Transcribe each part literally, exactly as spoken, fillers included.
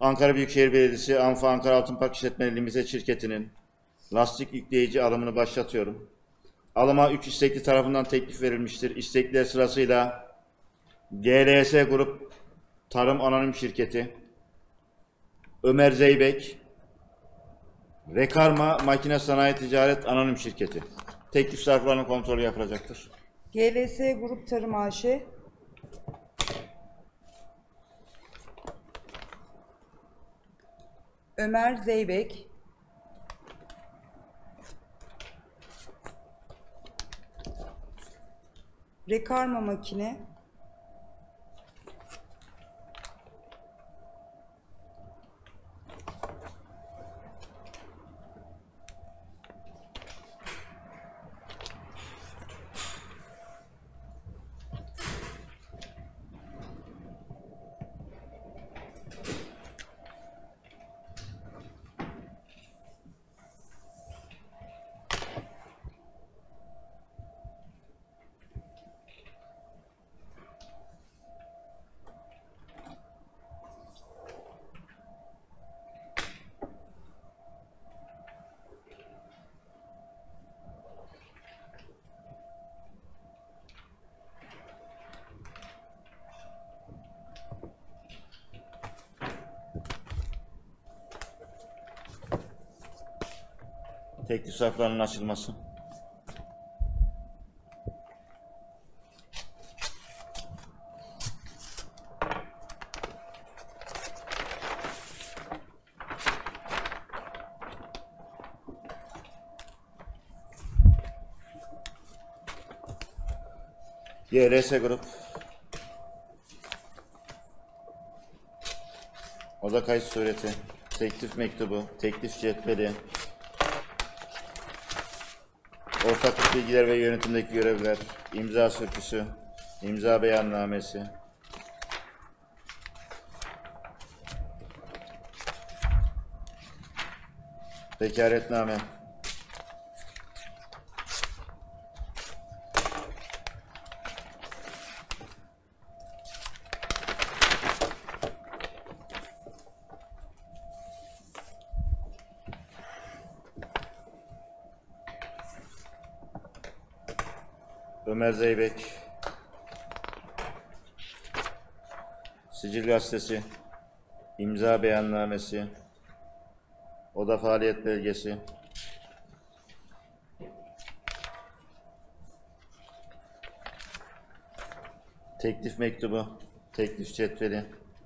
Ankara Büyükşehir Belediyesi Anfa Ankara Altın Park İşletmeleri Limited şirketinin lastik yükleyici alımını başlatıyorum. Alıma üç istekli tarafından teklif verilmiştir. İstekliler sırasıyla G L S Grup Tarım Anonim Şirketi, Ömer Zeybek, Rekarma Makine Sanayi Ticaret Anonim Şirketi. Teklif sarflarının kontrolü yapılacaktır. G L S Grup Tarım A Ş, Ömer Zeybek, Rekarma Makine, Teklif sarflarının açılması. G L S Grup Oda kayıt sureti, teklif mektubu, teklif cetveli, ortaklık bilgiler ve yönetimdeki görevler, imza sürküsü, imza beyannamesi, vekaletname, Ömer Zeybek, Sicil Gazetesi, imza beyannamesi, oda faaliyet belgesi, teklif mektubu, teklif cetveli,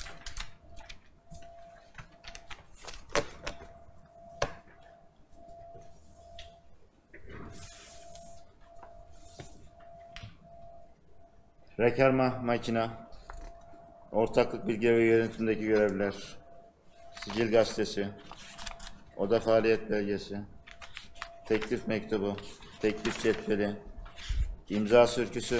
Rekarma Makina, ortaklık bilgi ve yönetimdeki görevler, Sicil Gazetesi, oda faaliyet belgesi, teklif mektubu, teklif cetveli, imza sürküsü,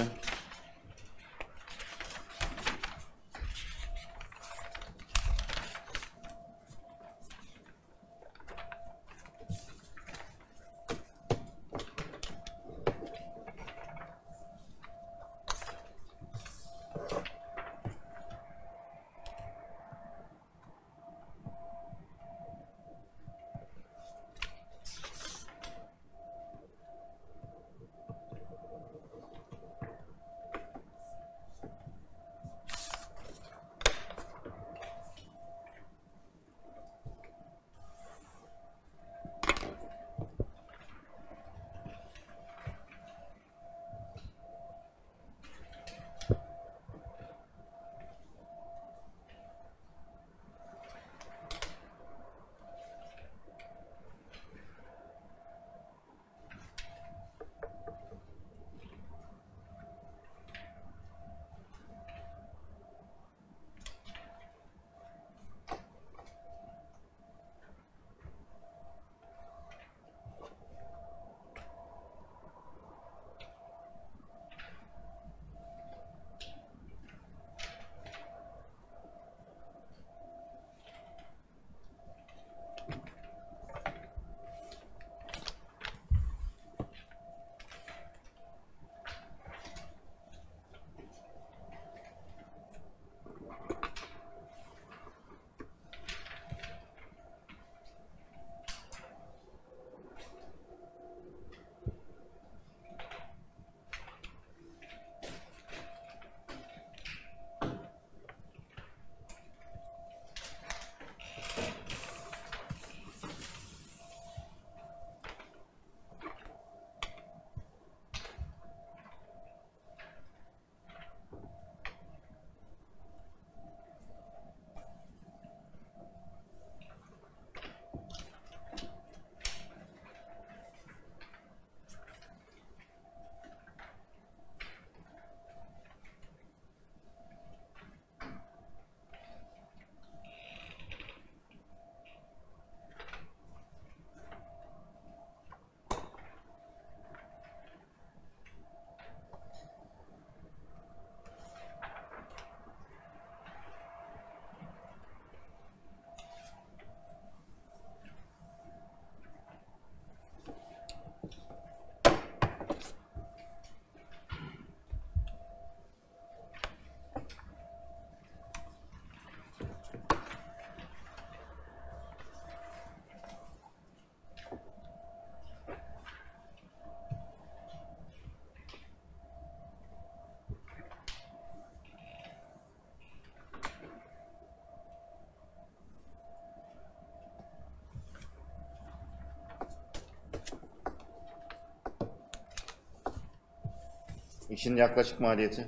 İşin yaklaşık maliyeti.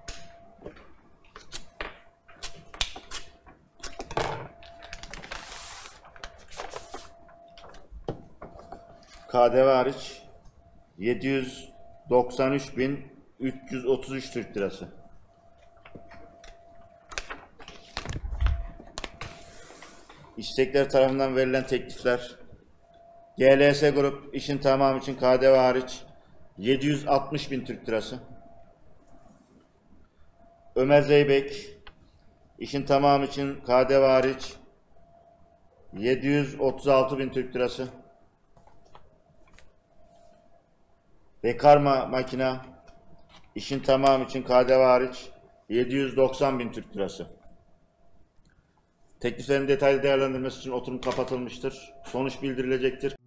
K D V hariç yedi yüz doksan üç bin üç yüz otuz üç Türk Lirası. İstekler tarafından verilen teklifler: G L S Grup işin tamamı için K D V hariç yedi yüz altmış bin Türk Lirası. Ömer Zeybek işin tamamı için K D V hariç yedi yüz otuz altı bin Türk Lirası. Rekarma makina işin tamamı için K D V hariç yedi yüz doksan bin Türk Lirası. Tekliflerin detaylı değerlendirmesi için oturum kapatılmıştır. Sonuç bildirilecektir.